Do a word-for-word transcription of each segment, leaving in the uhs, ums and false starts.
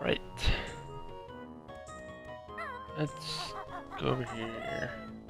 Right. Let's go over here.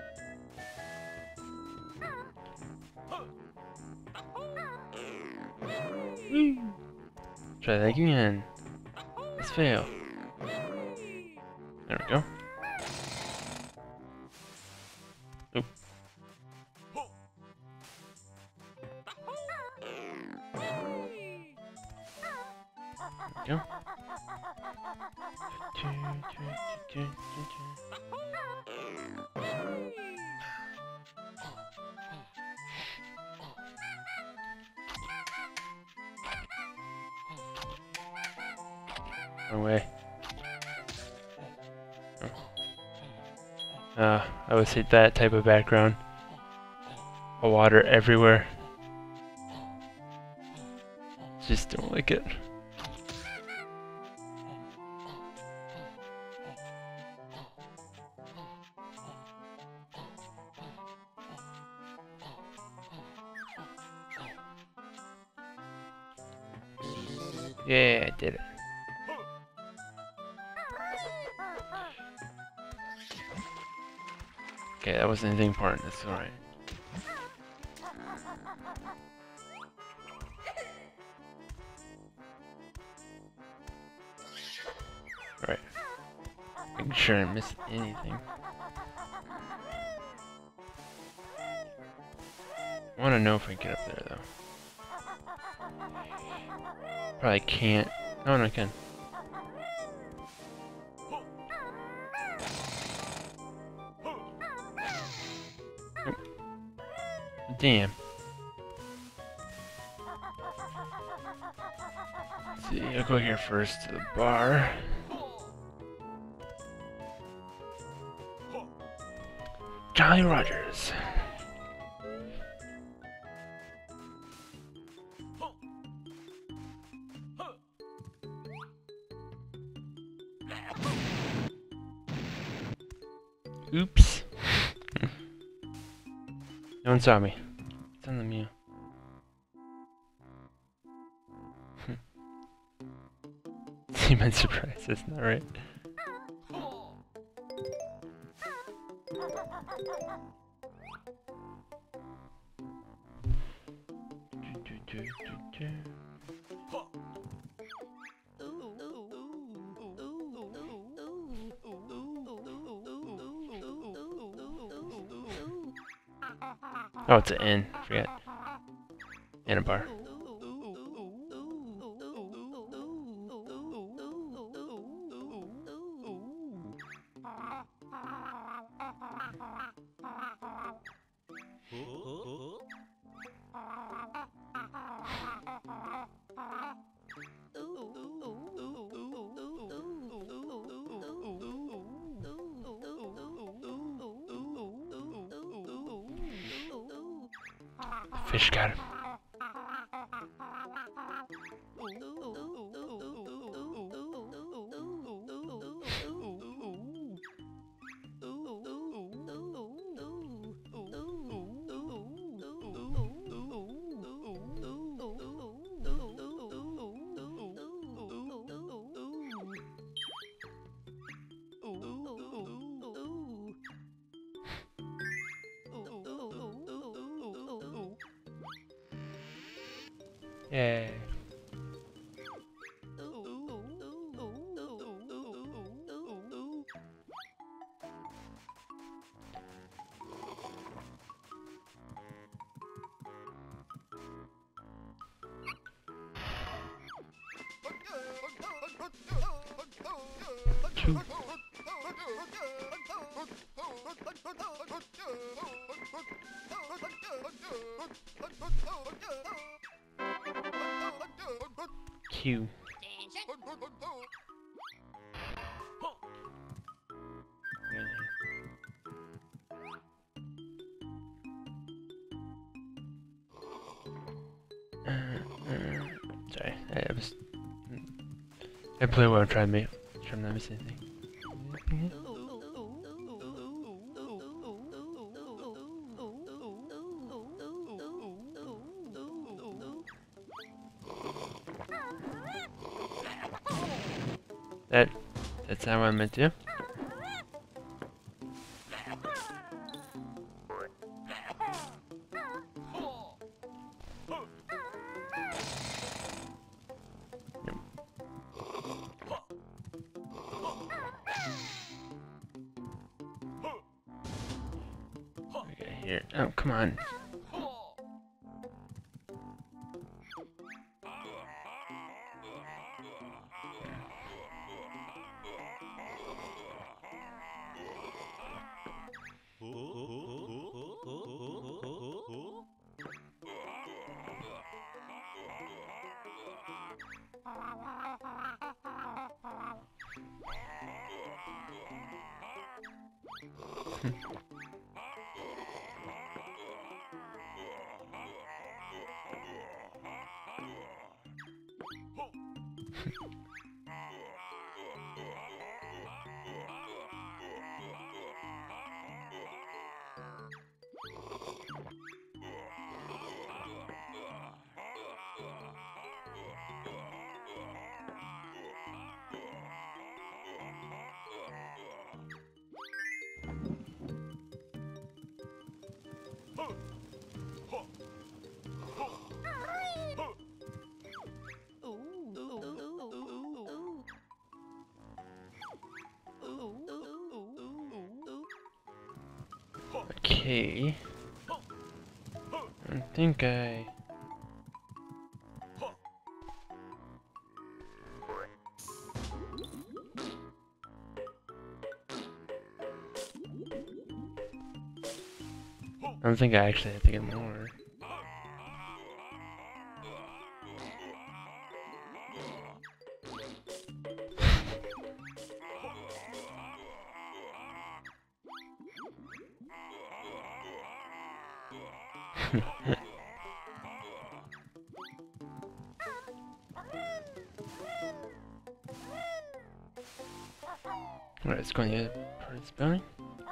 Woo. Try that again. Let's fail. There we go. Oop. There we go. Wrong way. Uh, I always hate that type of background. Water everywhere. Just don't like it. Yeah, I did it. Okay, that wasn't anything important. That's alright. Alright. Making sure I didn't miss anything. I want to know if I can get up there, though. Probably can't. Oh, no, I can. Damn. Let's see, I'll go here first to the bar. Jolly Rogers. Oops. No one saw me. It's on the mute. See my surprise, that's not right. Oh, it's an N. Forget. And a bar. Fish got him. Yay. Two. Q. Uh, uh, sorry, I was. I play what I'm trying to make. Trying not to miss anything. That, that's not what I meant to. Okay, here. Oh, come on. Okay. I think I... I don't think I actually have to get more. Alright, let's go on the other part of the spelling.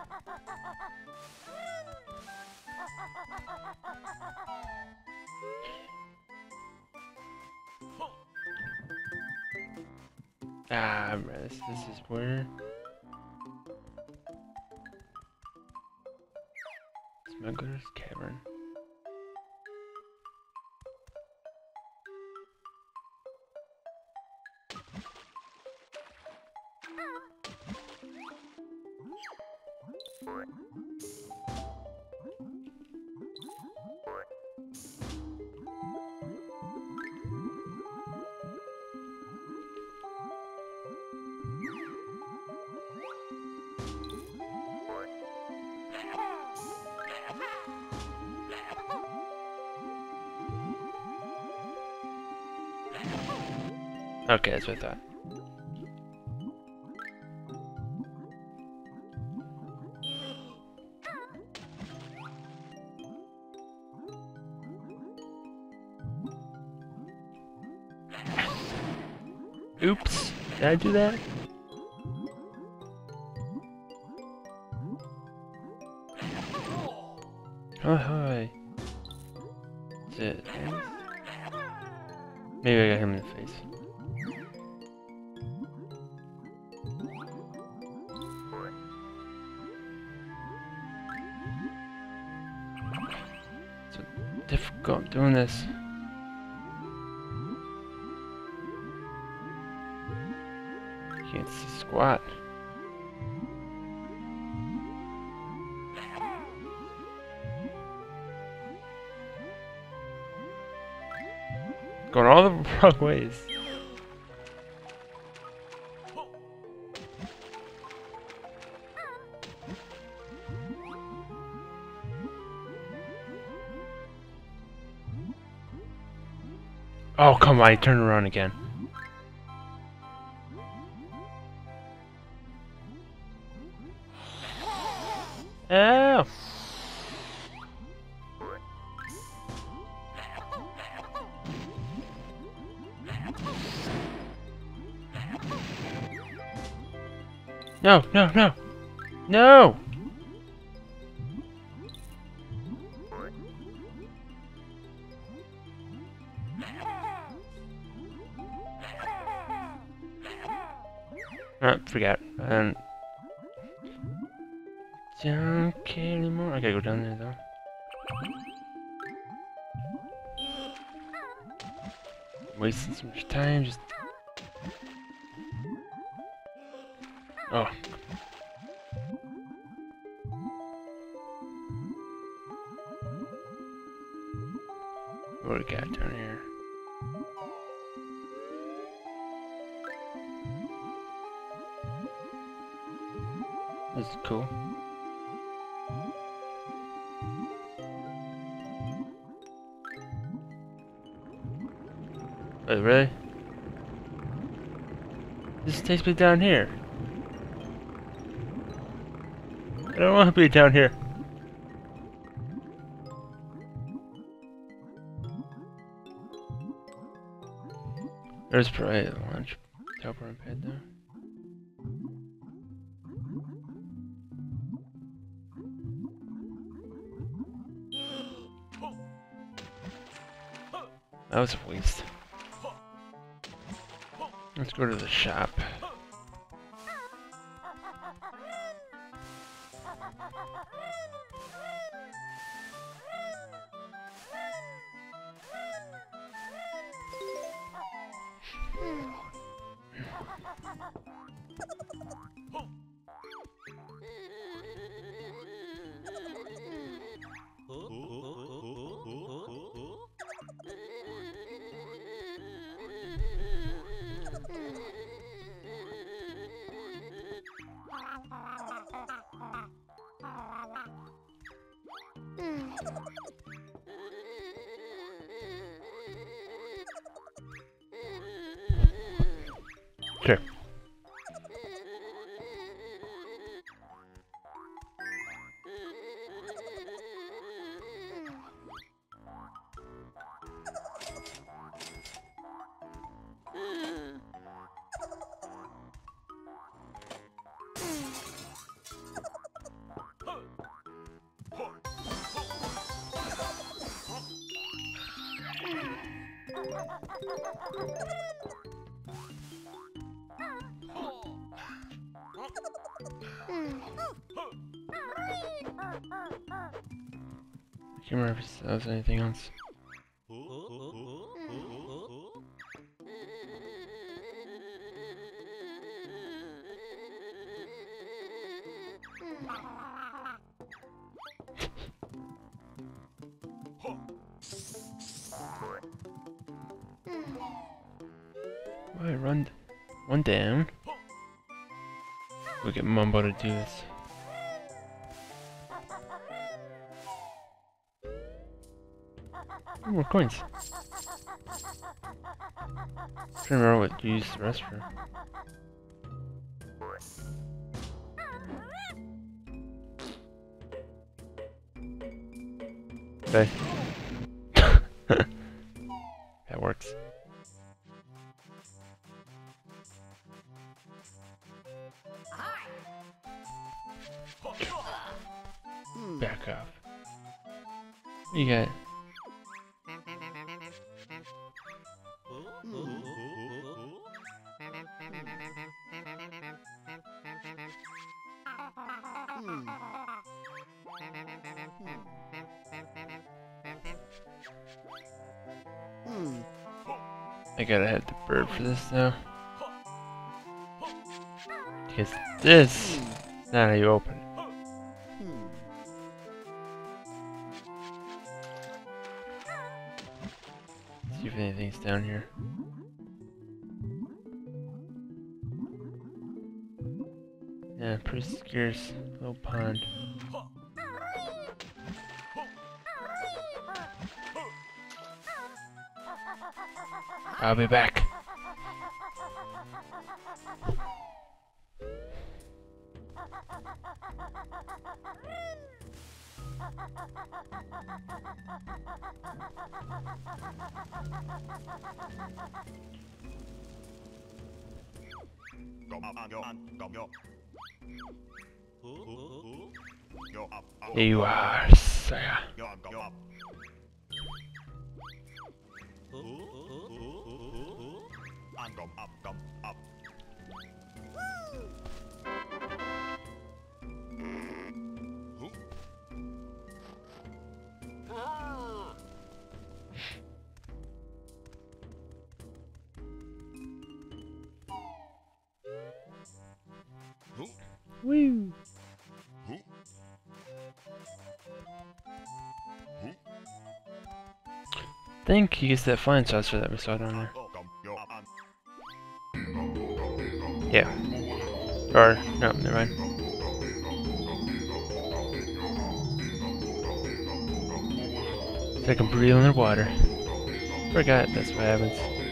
Ah, this, this is where... Smuggler's Cavern. Okay, that's what I thought. Oops, did I do that? Oh, hi. That's it. Maybe I got him in the face. It's so difficult doing this. Can't squat. Going all the wrong ways. Oh, come on, he turned around again. Oh! No, no, no! No! Ah, forgot. I don't, don't care anymore. I gotta go down there though. Wasting so much time, just... Oh. What do we got down here? This is cool. Wait, really? This takes me down here. I don't want to be down here. There's probably a launch teleporting pad there. That was a waste. Let's go to the shop. Sure. I can't remember if there was anything else. Why run one down? We'll get Mumbo to do this. Oh, more coins. I'm trying to remember what you use the rest for. Okay. That works. Back off. You got. I gotta hit the bird for this now. Because this is not how you open it. See if anything's down here. Yeah, pretty scarce little pond. I'll be back. Here you are, sire. Woo! I think he gets that flying saucer that we saw down there. Yeah. Or, no, never mind. So I can breathe underwater. Forgot that's what happens.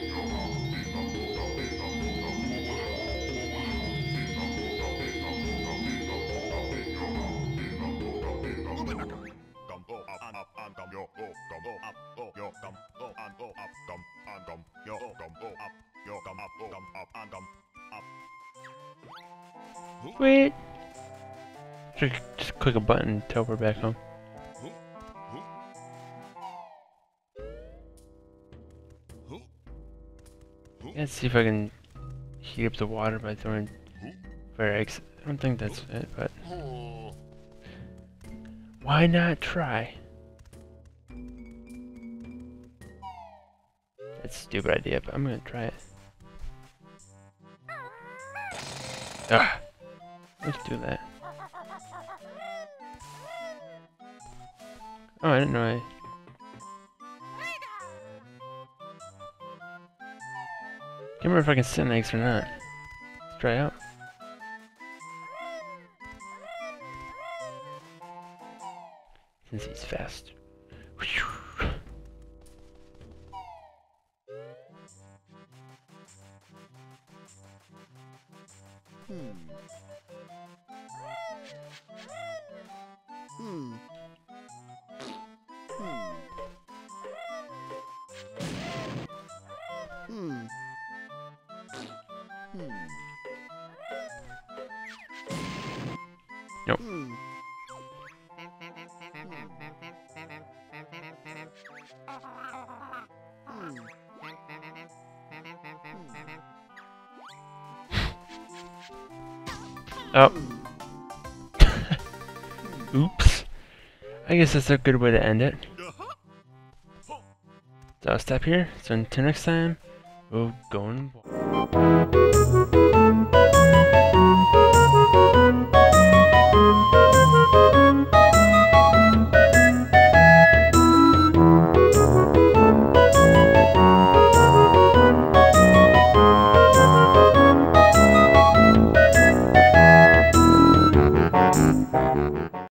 Sweet! Should just click a button and teleport back home. Let's see if I can heat up the water by throwing fire eggs. I don't think that's it, but why not try? That's a stupid idea, but I'm gonna try it. Ah, let's do that. Oh, I didn't know I. Can't remember if I can send eggs or not. Let's try it out. Since he's fast. Hmm. Hmm. Hmm. Hmm. Hmm. Nope. Hmm. Oh. Oops. I guess that's a good way to end it. So I'll stop here. So until next time, we'll go and